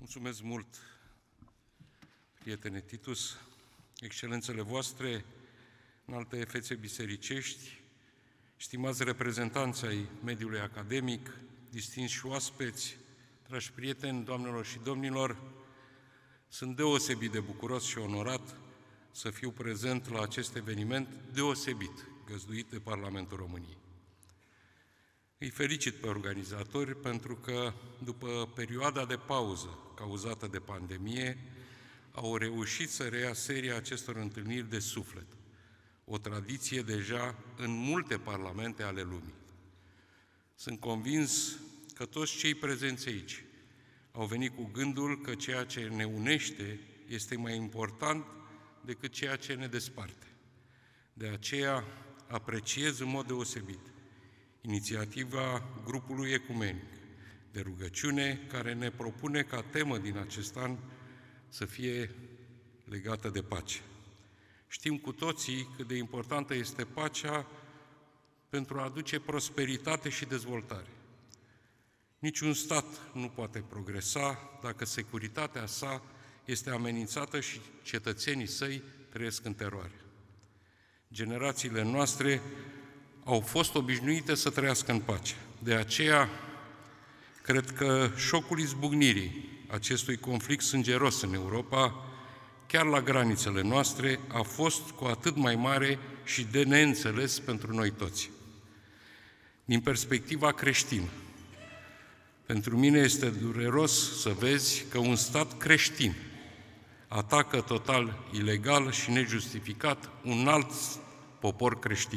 Mulțumesc mult, prietene Titus, excelențele voastre, înalte fețe bisericești, stimați reprezentanți ai mediului academic, distinși oaspeți, dragi prieteni, doamnelor și domnilor, sunt deosebit de bucuros și onorat să fiu prezent la acest eveniment deosebit, găzduit de Parlamentul României. Îi felicit pe organizatori pentru că, după perioada de pauză cauzată de pandemie, au reușit să reia seria acestor întâlniri de suflet, o tradiție deja în multe parlamente ale lumii. Sunt convins că toți cei prezenți aici au venit cu gândul că ceea ce ne unește este mai important decât ceea ce ne desparte. De aceea apreciez în mod deosebit inițiativa grupului ecumenic de rugăciune care ne propune ca temă din acest an să fie legată de pace. Știm cu toții cât de importantă este pacea pentru a aduce prosperitate și dezvoltare. Niciun stat nu poate progresa dacă securitatea sa este amenințată și cetățenii săi trăiesc în teroare. Generațiile noastre au fost obișnuite să trăiască în pace. De aceea, cred că șocul izbucnirii acestui conflict sângeros în Europa, chiar la granițele noastre, a fost cu atât mai mare și de neînțeles pentru noi toți. Din perspectiva creștină, pentru mine este dureros să vezi că un stat creștin atacă total ilegal și nejustificat un alt popor creștin.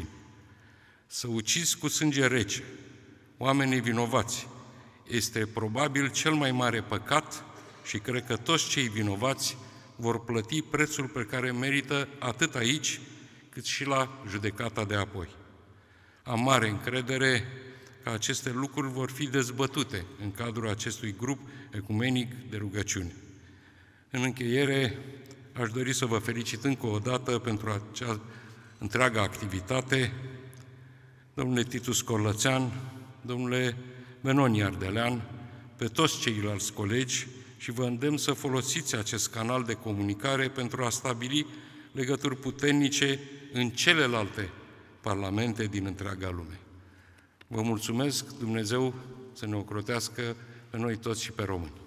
Să ucizi cu sânge rece oamenii vinovați este probabil cel mai mare păcat și cred că toți cei vinovați vor plăti prețul pe care merită atât aici cât și la judecata de apoi. Am mare încredere că aceste lucruri vor fi dezbătute în cadrul acestui grup ecumenic de rugăciune. În încheiere, aș dori să vă felicit încă o dată pentru acea întreagă activitate, domnule Titus Corlățean, domnule Benoni Ardelean, pe toți ceilalți colegi și vă îndemn să folosiți acest canal de comunicare pentru a stabili legături puternice în celelalte parlamente din întreaga lume. Vă mulțumesc, Dumnezeu să ne ocrotească pe noi toți și pe români.